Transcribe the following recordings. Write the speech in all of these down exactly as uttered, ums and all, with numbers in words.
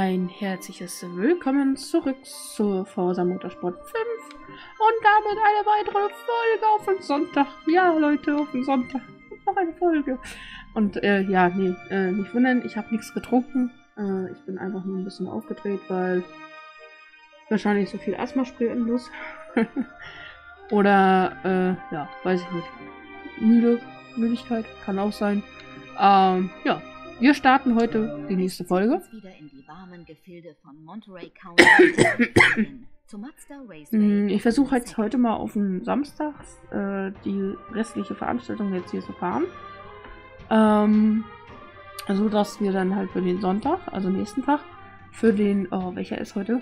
ein herzliches Willkommen zurück zur Forza Motorsport fünf und damit eine weitere Folge auf den Sonntag. Ja, Leute, auf den Sonntag. Noch eine Folge. Und äh, ja, nee, äh, nicht wundern, ich habe nichts getrunken. Äh, ich bin einfach nur ein bisschen aufgedreht, weil wahrscheinlich so viel Asthma sprühen muss. Oder, äh, ja, weiß ich nicht. Müde, Müdigkeit, kann auch sein. Ähm, ja. Wir starten heute die nächste Folge. Wieder in die warmen Gefilde von Monterey County. Ich versuche jetzt heute mal auf den Samstag äh, die restliche Veranstaltung jetzt hier zu fahren. Ähm, so dass wir dann halt für den Sonntag, also nächsten Tag, für den, oh, welcher ist heute?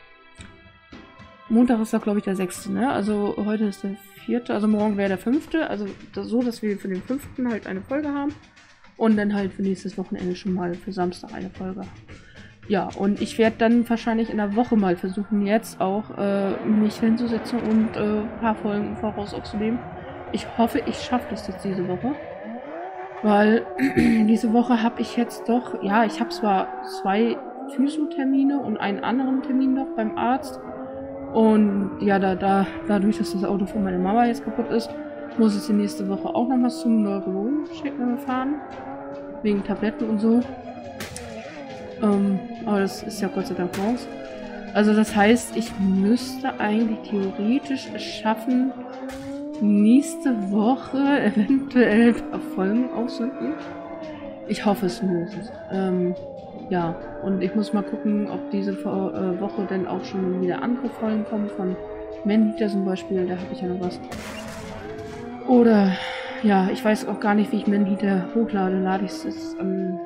Montag ist da glaube ich der sechste, ne? Also heute ist der vierte, also morgen wäre der fünfte. Also das, so, dass wir für den fünften halt eine Folge haben. Und dann halt für nächstes Wochenende schon mal für Samstag eine Folge. Ja, und ich werde dann wahrscheinlich in der Woche mal versuchen, jetzt auch äh, mich hinzusetzen und äh, ein paar Folgen im Voraus aufzunehmen. Ich hoffe, ich schaffe das jetzt diese Woche. Weil diese Woche habe ich jetzt doch, ja, ich habe zwar zwei Physio-Termine und einen anderen Termin noch beim Arzt. Und ja, da, da, dadurch, dass das Auto von meiner Mama jetzt kaputt ist, muss ich die nächste Woche auch noch mal zum Neurologen fahren. Wegen Tabletten und so. Ähm, aber das ist ja Gott sei Dank morgens. Also das heißt, ich müsste eigentlich theoretisch es schaffen, nächste Woche eventuell Folgen auszusenden. Ich hoffe es mindestens. Ähm, ja, und ich muss mal gucken, ob diese äh, Woche dann auch schon wieder andere Folgen kommen. Von Manhunter zum Beispiel, da habe ich ja noch was. Oder, ja, ich weiß auch gar nicht, wie ich Manhunter hochlade. Lade ich es ähm,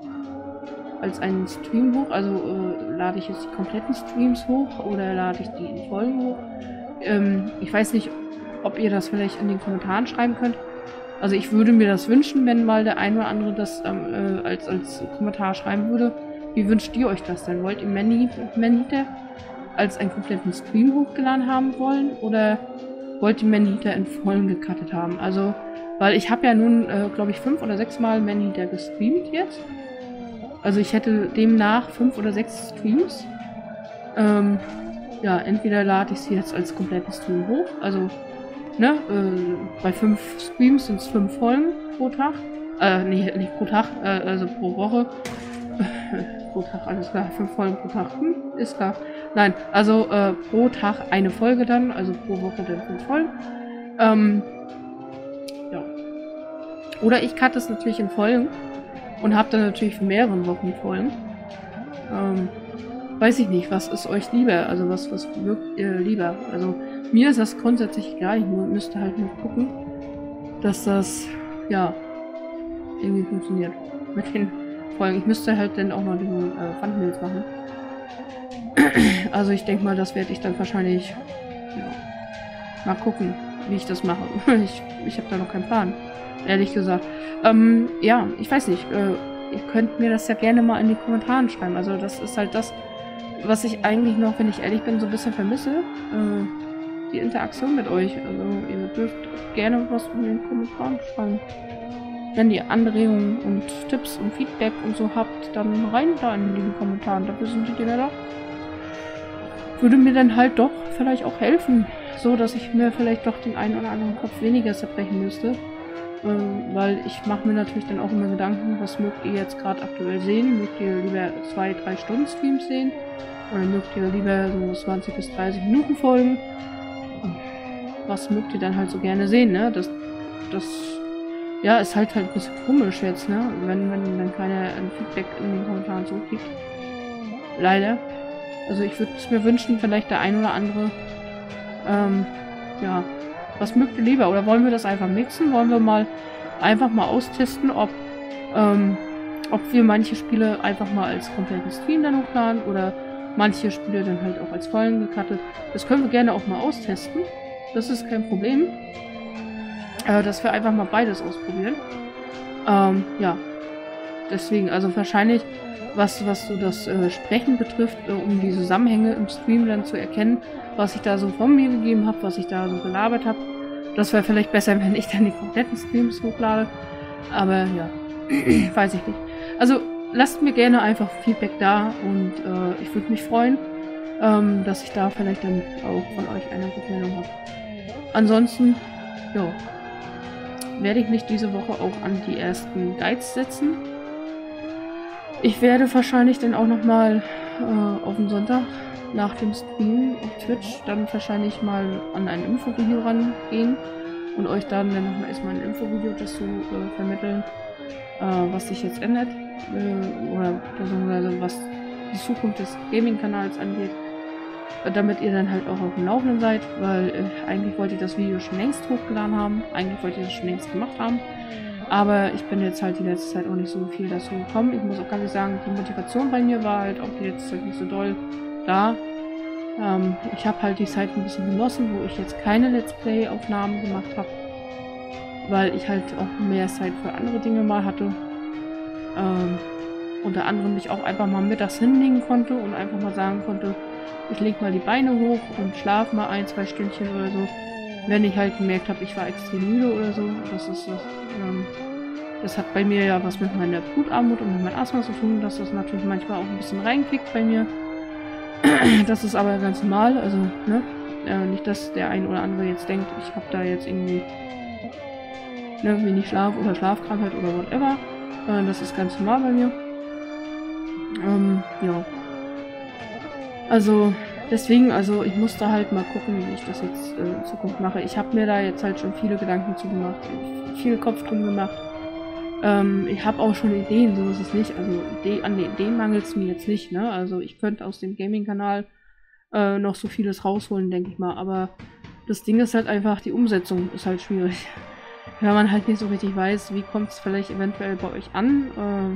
als einen Stream hoch? Also äh, lade ich jetzt die kompletten Streams hoch oder lade ich die in Folgen hoch? Ähm, ich weiß nicht, ob ihr das vielleicht in den Kommentaren schreiben könnt. Also ich würde mir das wünschen, wenn mal der ein oder andere das ähm, äh, als, als Kommentar schreiben würde. Wie wünscht ihr euch das denn? Wollt ihr Manhunter als einen kompletten Stream hochgeladen haben wollen? Oder wollt ihr Manhunter in Folgen gecuttet haben? Also, weil ich habe ja nun, äh, glaube ich, fünf oder sechs Mal Manhunter gestreamt jetzt. Also ich hätte demnach fünf oder sechs Streams. Ähm, ja, entweder lade ich sie jetzt als kompletten Stream hoch. Also, ne, äh, bei fünf Streams sind es fünf Folgen pro Tag. Äh, nee, nicht pro Tag, äh, also pro Woche. Pro Tag, alles klar, fünf Folgen pro Tag. Hm, ist klar. Nein, also äh, pro Tag eine Folge dann, also pro Woche dann fünf Folgen. Ähm, ja. Oder ich cutte es natürlich in Folgen und habe dann natürlich für mehrere Wochen Folgen. Ähm, weiß ich nicht, was ist euch lieber? Also was, was wirkt ihr lieber? Also mir ist das grundsätzlich egal, ich müsste halt nur gucken, dass das, ja, irgendwie funktioniert mit den Folgen. Ich müsste halt dann auch noch den äh, Thumbnails machen. Also ich denke mal, das werde ich dann wahrscheinlich, ja, mal gucken, wie ich das mache. Ich, ich habe da noch keinen Plan, ehrlich gesagt. Ähm, ja, ich weiß nicht. Äh, ihr könnt mir das ja gerne mal in die Kommentare schreiben. Also das ist halt das, was ich eigentlich noch, wenn ich ehrlich bin, so ein bisschen vermisse. Äh, die Interaktion mit euch. Also ihr dürft gerne was in den Kommentaren schreiben. Wenn ihr Anregungen und Tipps und Feedback und so habt, dann rein da in den Kommentaren. Dafür sind die Dinger da. Würde mir dann halt doch vielleicht auch helfen, so dass ich mir vielleicht doch den einen oder anderen Kopf weniger zerbrechen müsste. Ähm, weil ich mache mir natürlich dann auch immer Gedanken, was mögt ihr jetzt gerade aktuell sehen? Mögt ihr lieber zwei, drei Stunden Streams sehen? Oder mögt ihr lieber so zwanzig bis dreißig Minuten Folgen? Was mögt ihr dann halt so gerne sehen, ne? Das, das ja, ist halt halt ein bisschen komisch jetzt, ne? Wenn, wenn dann keiner ein Feedback in den Kommentaren so gibt. Leider. Also ich würde es mir wünschen, vielleicht der ein oder andere, ähm, ja, was mögt ihr lieber? Oder wollen wir das einfach mixen? Wollen wir mal einfach mal austesten, ob, ähm, ob wir manche Spiele einfach mal als kompletten Stream dann hochladen oder manche Spiele dann halt auch als Folgen gecuttet. Das können wir gerne auch mal austesten. Das ist kein Problem. Äh, dass wir einfach mal beides ausprobieren. Ähm, ja. Deswegen, also wahrscheinlich, was, was so das äh, Sprechen betrifft, äh, um die Zusammenhänge im Stream dann zu erkennen, was ich da so von mir gegeben habe, was ich da so gelabert habe. Das wäre vielleicht besser, wenn ich dann die kompletten Streams hochlade. Aber ja, weiß ich nicht. Also lasst mir gerne einfach Feedback da und äh, ich würde mich freuen, ähm, dass ich da vielleicht dann auch von euch eine Rückmeldung habe. Ansonsten, ja, werde ich mich diese Woche auch an die ersten Guides setzen. Ich werde wahrscheinlich dann auch nochmal äh, auf den Sonntag nach dem Stream auf Twitch dann wahrscheinlich mal an ein Infovideo rangehen und euch dann, dann nochmal erstmal ein Infovideo dazu äh, vermitteln, äh, was sich jetzt ändert äh, oder beziehungsweise was die Zukunft des Gaming-Kanals angeht, äh, damit ihr dann halt auch auf dem Laufenden seid, weil äh, eigentlich wollte ich das Video schon längst hochgeladen haben, eigentlich wollte ich das schon längst gemacht haben, aber ich bin jetzt halt die letzte Zeit auch nicht so viel dazu gekommen. Ich muss auch ganz ehrlich sagen, die Motivation bei mir war halt auch die letzte Zeit nicht so doll da. Ähm, ich habe halt die Zeit ein bisschen genossen, wo ich jetzt keine Let's Play-Aufnahmen gemacht habe, weil ich halt auch mehr Zeit für andere Dinge mal hatte. Ähm, unter anderem mich auch einfach mal mittags hinlegen konnte und einfach mal sagen konnte, ich lege mal die Beine hoch und schlafe mal ein, zwei Stündchen oder so. Wenn ich halt gemerkt habe, ich war extrem müde oder so. Das ist das. Ähm, das hat bei mir ja was mit meiner Blutarmut und mit meinem Asthma zu tun, dass das natürlich manchmal auch ein bisschen reinkickt bei mir. Das ist aber ganz normal, also, ne? Äh, nicht, dass der ein oder andere jetzt denkt, ich habe da jetzt irgendwie ne, wenig Schlaf oder Schlafkrankheit oder whatever. Äh, das ist ganz normal bei mir. Ähm, ja. Also, deswegen, also ich muss da halt mal gucken, wie ich das jetzt äh, in Zukunft mache. Ich habe mir da jetzt halt schon viele Gedanken zu gemacht, viel Kopf drum gemacht. Ähm, ich habe auch schon Ideen, so ist es nicht. Also Idee, an den Ideen mangelt es mir jetzt nicht, ne? Also ich könnte aus dem Gaming-Kanal äh, noch so vieles rausholen, denke ich mal. Aber das Ding ist halt einfach, die Umsetzung ist halt schwierig. Wenn man halt nicht so richtig weiß, wie kommt es vielleicht eventuell bei euch an.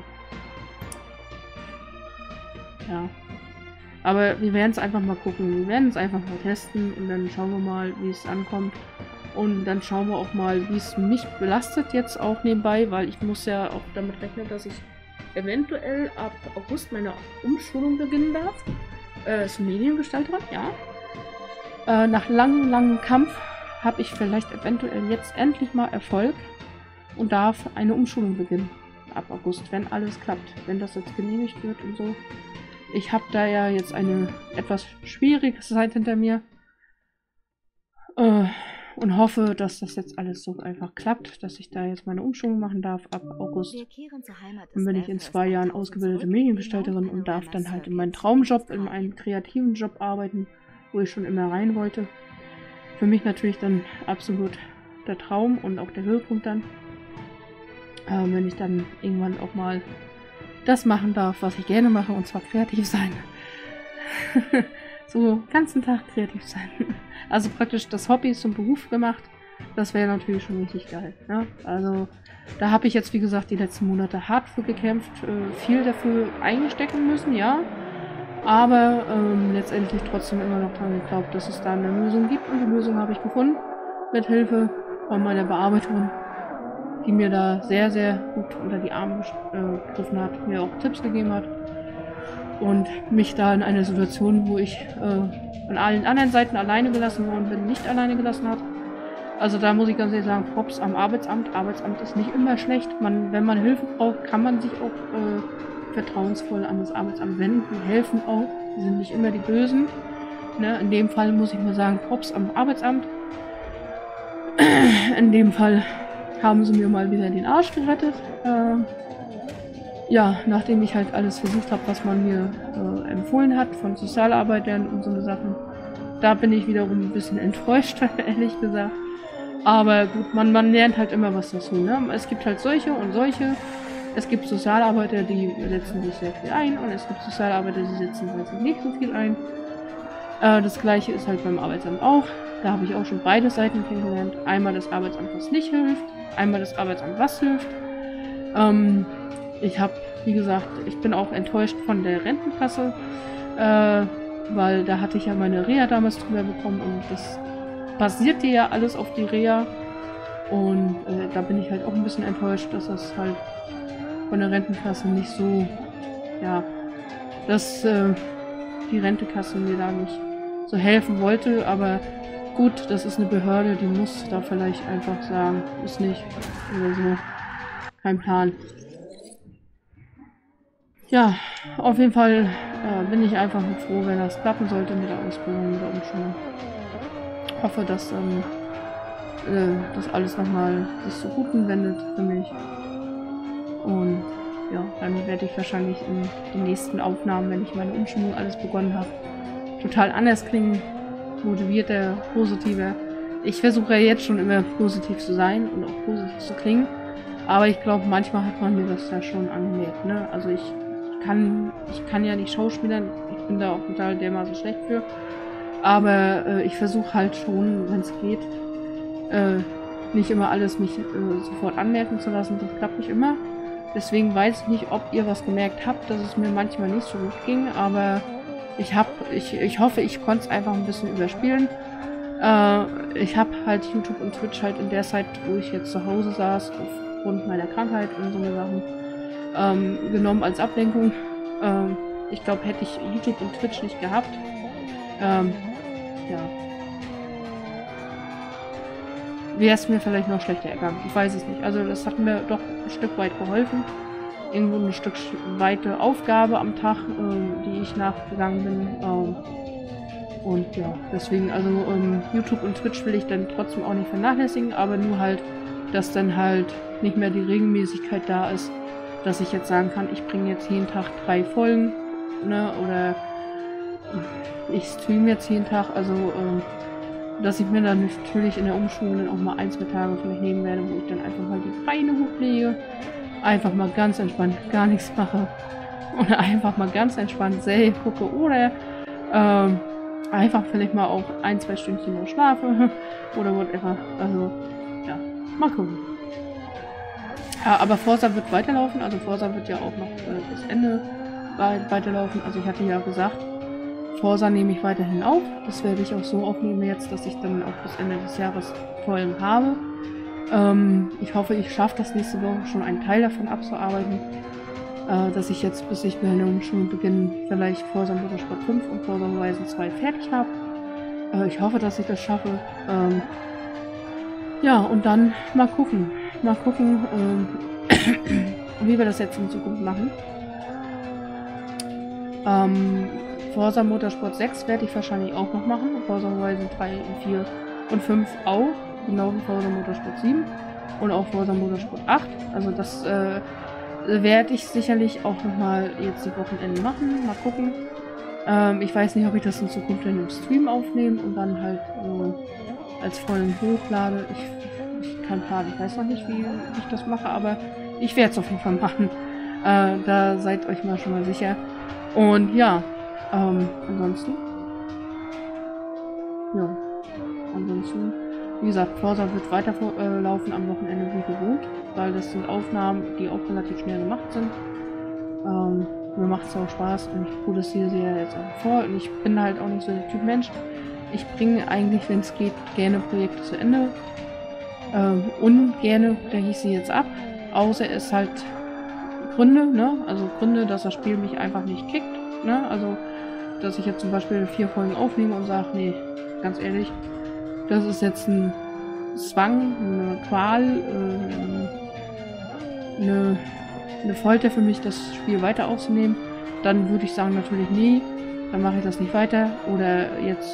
Äh, ja. Aber wir werden es einfach mal gucken. Wir werden es einfach mal testen und dann schauen wir mal, wie es ankommt. Und dann schauen wir auch mal, wie es mich belastet jetzt auch nebenbei, weil ich muss ja auch damit rechnen, dass ich eventuell ab August meine Umschulung beginnen darf. Äh, als Mediengestalterin, ja. Äh, nach langem, langem Kampf habe ich vielleicht eventuell jetzt endlich mal Erfolg und darf eine Umschulung beginnen ab August, wenn alles klappt, wenn das jetzt genehmigt wird und so. Ich habe da ja jetzt eine etwas schwierige Zeit hinter mir. Äh, Und hoffe, dass das jetzt alles so einfach klappt, dass ich da jetzt meine Umschulung machen darf ab August. Dann bin ich in zwei Jahren ausgebildete Mediengestalterin und darf dann halt in meinen Traumjob, in meinen kreativen Job arbeiten, wo ich schon immer rein wollte. Für mich natürlich dann absolut der Traum und auch der Höhepunkt dann. Äh, wenn ich dann irgendwann auch mal das machen darf, was ich gerne mache, und zwar kreativ sein. So den ganzen Tag kreativ sein. Also praktisch das Hobby zum Beruf gemacht. Das wäre natürlich schon richtig geil. Ne? Also da habe ich jetzt, wie gesagt, die letzten Monate hart für gekämpft. Äh, viel dafür eingestecken müssen, ja. Aber ähm, letztendlich trotzdem immer noch daran geglaubt, dass es da eine Lösung gibt. Und die Lösung habe ich gefunden. Mit Hilfe von meiner Bearbeiterin, die mir da sehr, sehr gut unter die Arme äh, gegriffen hat. Mir auch Tipps gegeben hat. Und mich da in einer Situation, wo ich äh, an allen anderen Seiten alleine gelassen worden bin, nicht alleine gelassen hat. Also da muss ich ganz ehrlich sagen, Props am Arbeitsamt. Arbeitsamt ist nicht immer schlecht. Man, wenn man Hilfe braucht, kann man sich auch äh, vertrauensvoll an das Arbeitsamt wenden. Die helfen auch. Die sind nicht immer die Bösen. Ne? In dem Fall muss ich mal sagen, Props am Arbeitsamt. In dem Fall haben sie mir mal wieder den Arsch gerettet. Äh, Ja, nachdem ich halt alles versucht habe, was man mir äh, empfohlen hat von Sozialarbeitern und so eine Sachen, da bin ich wiederum ein bisschen enttäuscht, ehrlich gesagt. Aber gut, man, man lernt halt immer was dazu, ne? Es gibt halt solche und solche. Es gibt Sozialarbeiter, die setzen sich sehr viel ein und es gibt Sozialarbeiter, die setzen sich nicht so viel ein. Äh, das gleiche ist halt beim Arbeitsamt auch. Da habe ich auch schon beide Seiten kennengelernt. Einmal das Arbeitsamt, was nicht hilft, einmal das Arbeitsamt, was hilft. Ähm, Ich habe, wie gesagt, ich bin auch enttäuscht von der Rentenkasse, äh, weil da hatte ich ja meine Reha damals drüber bekommen und das basierte ja alles auf die Reha. Und äh, da bin ich halt auch ein bisschen enttäuscht, dass das halt von der Rentenkasse nicht so, ja, dass äh, die Rentekasse mir da nicht so helfen wollte, aber gut, das ist eine Behörde, die muss da vielleicht einfach sagen, ist nicht oder so, kein Plan. Ja, auf jeden Fall äh, bin ich einfach mit froh, wenn das klappen sollte mit der Ausbildung, mit der Umschulung. Hoffe, dass ähm, äh, das alles nochmal sich so gut wendet für mich. Und ja, dann werde ich wahrscheinlich in den nächsten Aufnahmen, wenn ich meine Umschulung alles begonnen habe, total anders klingen, motivierter, positiver. Ich versuche ja jetzt schon immer positiv zu sein und auch positiv zu klingen, aber ich glaube, manchmal hat man mir das ja schon angemerkt, ne? Also ich kann, ich kann ja nicht schauspielern, ich bin da auch total dermaßen schlecht für, aber äh, ich versuche halt schon, wenn es geht, äh, nicht immer alles mich äh, sofort anmerken zu lassen, das klappt nicht immer. Deswegen weiß ich nicht, ob ihr was gemerkt habt, dass es mir manchmal nicht so gut ging, aber ich hab, ich, ich hoffe, ich konnte es einfach ein bisschen überspielen. Äh, ich habe halt YouTube und Twitch halt in der Zeit, wo ich jetzt zu Hause saß, aufgrund meiner Krankheit und so eine Sachen, ähm, genommen als Ablenkung. Ähm, ich glaube, hätte ich YouTube und Twitch nicht gehabt, ähm, ja, wäre es mir vielleicht noch schlechter ergangen. Ich weiß es nicht. Also das hat mir doch ein Stück weit geholfen. Irgendwo eine Stück weite Aufgabe am Tag, ähm, die ich nachgegangen bin. Ähm, und ja, deswegen, also ähm, YouTube und Twitch will ich dann trotzdem auch nicht vernachlässigen, aber nur halt, dass dann halt nicht mehr die Regelmäßigkeit da ist, dass ich jetzt sagen kann, ich bringe jetzt jeden Tag drei Folgen, ne, oder ich streame jetzt jeden Tag, also ähm, dass ich mir dann natürlich in der Umschulung dann auch mal ein, zwei Tage vielleicht nehmen werde, wo ich dann einfach mal die Beine hochlege, einfach mal ganz entspannt gar nichts mache oder einfach mal ganz entspannt Serie gucke oder ähm, einfach vielleicht mal auch ein, zwei Stündchen nur schlafe oder whatever. Also, ja, mal gucken. Ja, aber Forza wird weiterlaufen, also Forza wird ja auch noch äh, bis Ende weiterlaufen. Also ich hatte ja gesagt, Forza nehme ich weiterhin auf. Das werde ich auch so aufnehmen jetzt, dass ich dann auch bis Ende des Jahres Folgen habe. Ähm, ich hoffe, ich schaffe das nächste Woche schon einen Teil davon abzuarbeiten. Äh, dass ich jetzt, bis ich meine Umschulung beginne, vielleicht Forza Motorsport fünf und Forza Horizon zwei fertig habe. Äh, ich hoffe, dass ich das schaffe. Ähm, ja, und dann mal gucken. Mal gucken, ähm, wie wir das jetzt in Zukunft machen. Ähm, Forza Motorsport sechs werde ich wahrscheinlich auch noch machen. Forza Horizon drei und vier und fünf auch. Genau wie Forza Motorsport sieben. Und auch Forza Motorsport acht. Also das äh, werde ich sicherlich auch nochmal jetzt die Wochenende machen. Mal gucken. Ähm, ich weiß nicht, ob ich das in Zukunft in einem Stream aufnehme und dann halt äh, als Folgen hochlade. Ich, ich kann planen. Ich weiß noch nicht, wie ich das mache, aber ich werde es auf jeden Fall machen. Äh, da seid euch mal schon mal sicher. Und ja, ähm, ansonsten. Ja, ansonsten. Wie gesagt, Forza wird weiterlaufen äh, am Wochenende wie gewohnt, weil das sind Aufnahmen, die auch relativ schnell gemacht sind. Ähm, mir macht es auch Spaß und ich produziere sie ja jetzt auch vor und ich bin halt auch nicht so der Typ Mensch. Ich bringe eigentlich, wenn es geht, gerne Projekte zu Ende. Ähm, ungerne breche ich sie jetzt ab, außer es halt Gründe, ne? Also Gründe, dass das Spiel mich einfach nicht kickt, ne? Also, dass ich jetzt zum Beispiel vier Folgen aufnehme und sage, nee, ganz ehrlich, das ist jetzt ein Zwang, eine Qual, äh, eine, eine Folter für mich, das Spiel weiter aufzunehmen, dann würde ich sagen natürlich nee, dann mache ich das nicht weiter. Oder jetzt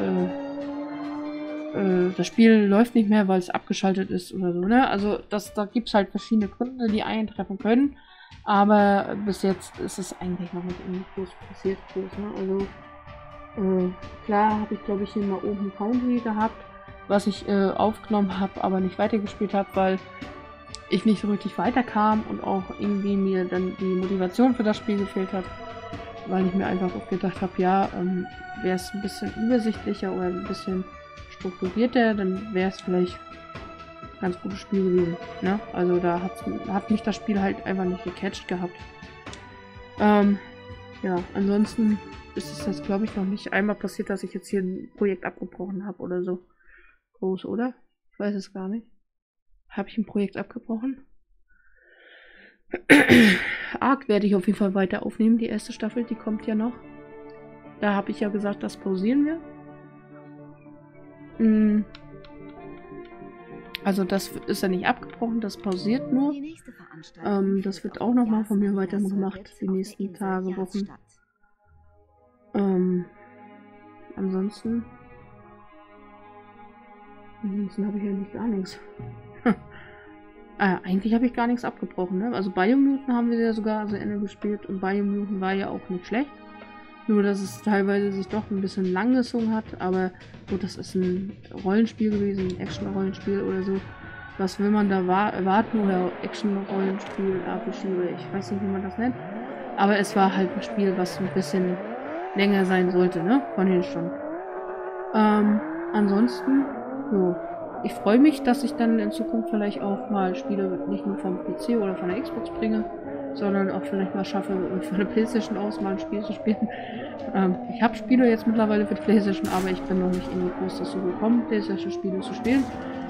äh, äh, das Spiel läuft nicht mehr, weil es abgeschaltet ist oder so, ne? Also das, da gibt es halt verschiedene Gründe, die eintreffen können. Aber bis jetzt ist es eigentlich noch nicht irgendwie groß passiert. Groß, ne? Also Äh, klar habe ich, glaube ich, hier mal oben County gehabt, was ich äh, aufgenommen habe, aber nicht weitergespielt habe, weil ich nicht so richtig weiterkam und auch irgendwie mir dann die Motivation für das Spiel gefehlt hat, weil ich mir einfach auch gedacht habe, ja, ähm, wäre es ein bisschen übersichtlicher oder ein bisschen strukturierter, dann wäre es vielleicht ein ganz gutes Spiel gewesen. Ne? Also da hat's, hat mich das Spiel halt einfach nicht gecatcht gehabt. Ähm, ja, ansonsten ist es das, glaube ich, noch nicht einmal passiert, dass ich jetzt hier ein Projekt abgebrochen habe oder so. Groß, oder? Ich weiß es gar nicht. Habe ich ein Projekt abgebrochen? Ark werde ich auf jeden Fall weiter aufnehmen, die erste Staffel, die kommt ja noch. Da habe ich ja gesagt, das pausieren wir. Hm. Also das ist ja nicht abgebrochen, das pausiert nur. Die nächste Veranstaltung Ähm, das wird auch nochmal von mir weitergemacht, die nächsten Tage, Wochen. Ähm, ansonsten... Ansonsten habe ich eigentlich gar nichts. ah, eigentlich habe ich gar nichts abgebrochen, ne? Also Biomutant haben wir ja sogar zu Ende gespielt und Biomutant war ja auch nicht schlecht. Nur, dass es teilweise sich doch ein bisschen lang gezogen hat, aber gut, das ist ein Rollenspiel gewesen, ein Action-Rollenspiel oder so. Was will man da erwarten? Oder Action-Rollenspiel, R P G oder ich weiß nicht, wie man das nennt. Aber es war halt ein Spiel, was ein bisschen länger sein sollte, ne? Von den Stunden. Ähm, ansonsten, jo. Ich freue mich, dass ich dann in Zukunft vielleicht auch mal Spiele nicht nur vom P C oder von der Xbox bringe, sondern auch vielleicht mal schaffe, von der PlayStation aus mal ein Spiel zu spielen. Ähm, ich habe Spiele jetzt mittlerweile für die PlayStation, aber ich bin noch nicht irgendwie groß dazu gekommen, PlayStation-Spiele zu spielen.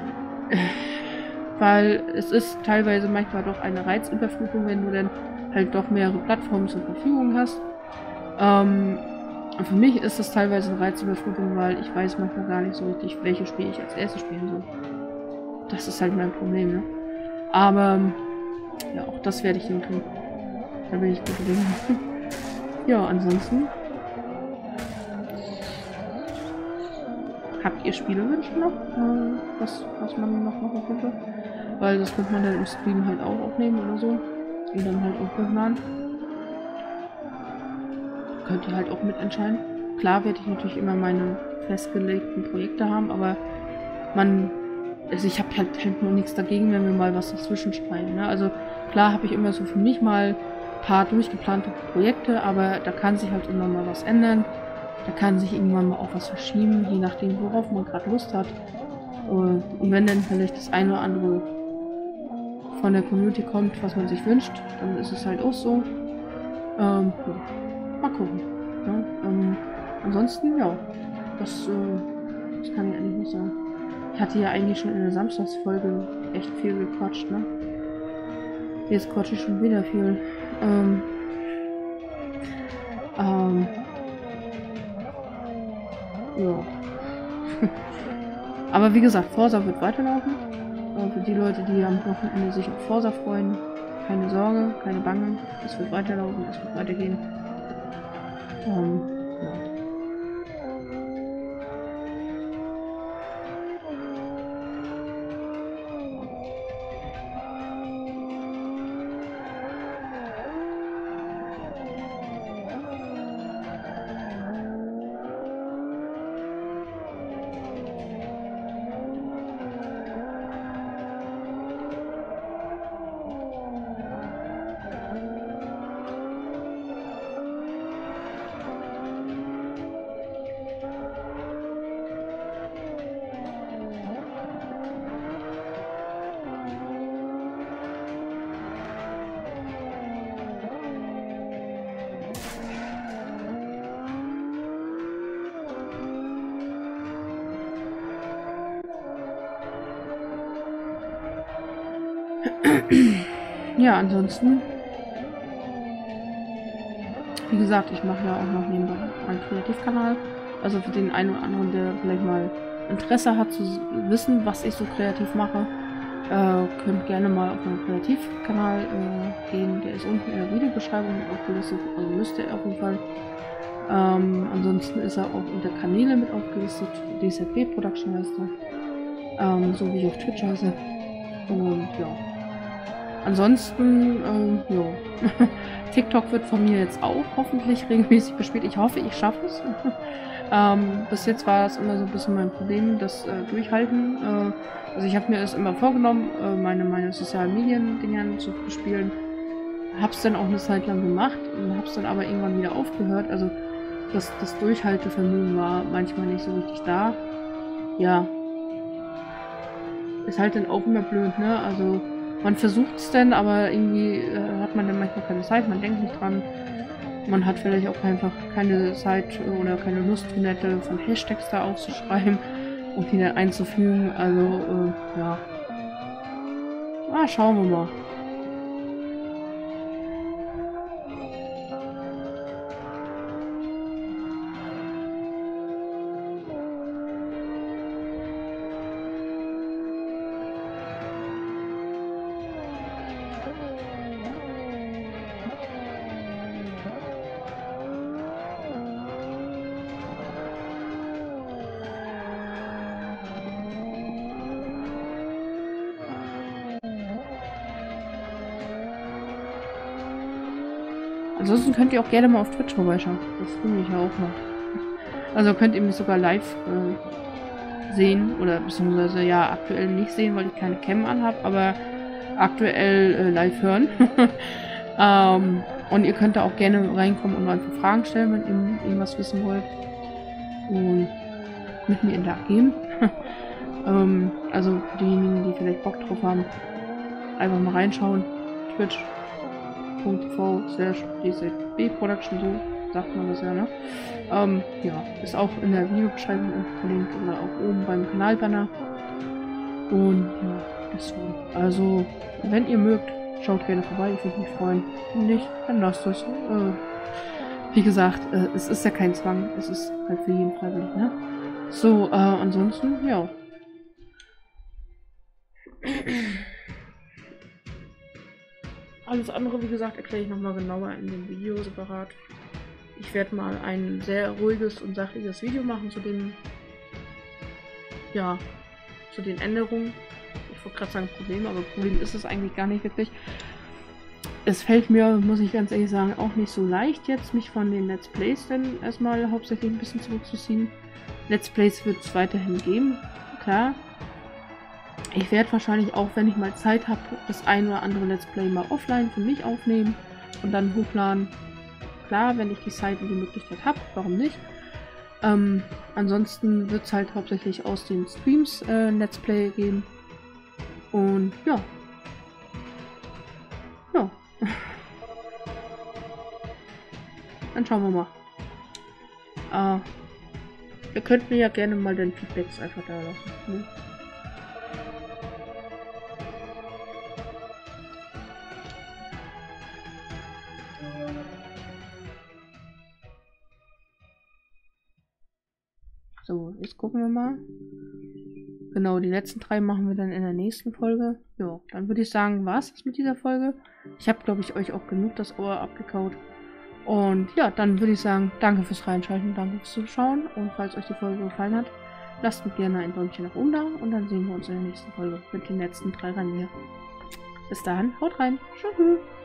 Weil es ist teilweise manchmal doch eine Reizüberflutung, wenn du dann halt doch mehrere Plattformen zur Verfügung hast. Ähm, und für mich ist das teilweise eine Reizüberflutung, weil ich weiß manchmal gar nicht so richtig, welche Spiele ich als erstes spielen soll. Das ist halt mein Problem, ne? Aber ja, auch das werde ich hinkriegen. Da bin ich gut drin. Ja, ansonsten. Habt ihr Spielewünsche noch? Äh, was, was man noch machen könnte? Weil das könnte man dann im Stream halt auch aufnehmen oder so. Und dann halt auch hochladen. Könnt ihr halt auch mitentscheiden. Klar werde ich natürlich immer meine festgelegten Projekte haben, aber man... Also ich habe halt, halt nur nichts dagegen, wenn wir mal was dazwischen schreiben. Ne? Also klar habe ich immer so für mich mal ein paar durchgeplante Projekte, aber da kann sich halt immer mal was ändern. Da kann sich irgendwann mal auch was verschieben, je nachdem, worauf man gerade Lust hat. Und wenn dann vielleicht das eine oder andere von der Community kommt, was man sich wünscht, dann ist es halt auch so. Ähm, ja. Mal gucken. Ja, ähm, ansonsten, ja, das, äh, das kann ich eigentlich nicht sagen. Ich hatte ja eigentlich schon in der Samstagsfolge echt viel gequatscht, ne? Jetzt quatsche ich schon wieder viel. Ähm, ähm, ja. Aber wie gesagt, Forza wird weiterlaufen. Und für die Leute, die am Wochenende sich auf Forza freuen, keine Sorge, keine Bange. Es wird weiterlaufen, es wird weitergehen. Ähm, ja. Ja, ansonsten, wie gesagt, ich mache ja auch noch nebenbei meinen Kreativkanal. Also für den einen oder anderen, der vielleicht mal Interesse hat zu wissen, was ich so kreativ mache, äh, könnt gerne mal auf meinen Kreativkanal äh, gehen. Der ist unten in der Videobeschreibung aufgelistet, also müsste er auf jeden Fall. Ähm, ansonsten ist er auch unter Kanäle mit aufgelistet. D Z B Production heißt er. Ähm, so wie ich auf Twitch heiße. Und ja. Ansonsten, ähm, ja. TikTok wird von mir jetzt auch hoffentlich regelmäßig bespielt. Ich hoffe, ich schaffe es. ähm, bis jetzt war das immer so ein bisschen mein Problem, das äh, Durchhalten. Äh, also ich habe mir das immer vorgenommen, äh, meine, meine sozialen Medien-Dinger zu bespielen. Hab's dann auch eine Zeit lang gemacht und hab's dann aber irgendwann wieder aufgehört. Also das, das Durchhaltevermögen war manchmal nicht so richtig da. Ja. Ist halt dann auch immer blöd, ne? Also man versucht es dann, aber irgendwie äh, hat man dann manchmal keine Zeit, man denkt nicht dran. Man hat vielleicht auch einfach keine Zeit oder keine Lust, hunderte von Hashtags da aufzuschreiben und die dann einzufügen. Also, äh, ja. Ah, schauen wir mal. Ansonsten könnt ihr auch gerne mal auf Twitch vorbeischauen. Das finde ich ja auch noch. Also könnt ihr mich sogar live äh, sehen. Oder beziehungsweise ja aktuell nicht sehen, weil ich keine Cam anhabe, aber aktuell äh, live hören. ähm, und ihr könnt da auch gerne reinkommen und einfach Fragen stellen, wenn ihr irgendwas wissen wollt. Und mit mir interagieren. ähm, also für diejenigen, die vielleicht Bock drauf haben, einfach mal reinschauen. Twitch punkt t v slash d z b production, so sagt man das ja, ne? Ähm, ja, ist auch in der Videobeschreibung verlinkt oder auch oben beim Kanalbanner. Und ja, deswegen. Also, wenn ihr mögt, schaut gerne vorbei, ich würde mich freuen. Wenn nicht, dann lasst es. Äh, wie gesagt, äh, es ist ja kein Zwang, es ist halt für jeden freiwillig, ne? So, äh, ansonsten, ja. Alles andere, wie gesagt, erkläre ich nochmal genauer in dem Video separat. Ich werde mal ein sehr ruhiges und sachliches Video machen zu den, ja, zu den Änderungen. Ich wollte gerade sagen Problem, aber Problem ist es eigentlich gar nicht wirklich. Es fällt mir, muss ich ganz ehrlich sagen, auch nicht so leicht jetzt, mich von den Let's Plays dann erstmal hauptsächlich ein bisschen zurückzuziehen. Let's Plays wird es weiterhin geben, klar. Ich werde wahrscheinlich auch, wenn ich mal Zeit habe, das ein oder andere Let's Play mal offline für mich aufnehmen und dann hochladen. Klar, wenn ich die Zeit und die Möglichkeit habe, warum nicht. Ähm, ansonsten wird es halt hauptsächlich aus den Streams äh, ein Let's Play geben. Und ja. Ja. Dann schauen wir mal. Äh, ihr könnt mir ja gerne mal den Feedbacks einfach da lassen. Ne? So, jetzt gucken wir mal. Genau, die letzten drei machen wir dann in der nächsten Folge. Ja, dann würde ich sagen, war es das mit dieser Folge. Ich habe, glaube ich, euch auch genug das Ohr abgekaut. Und ja, dann würde ich sagen, danke fürs Reinschalten, danke fürs Zuschauen. Und falls euch die Folge gefallen hat, lasst mir gerne ein Däumchen nach oben da. Und dann sehen wir uns in der nächsten Folge mit den letzten drei Rennen hier. Bis dahin, haut rein. Tschüss.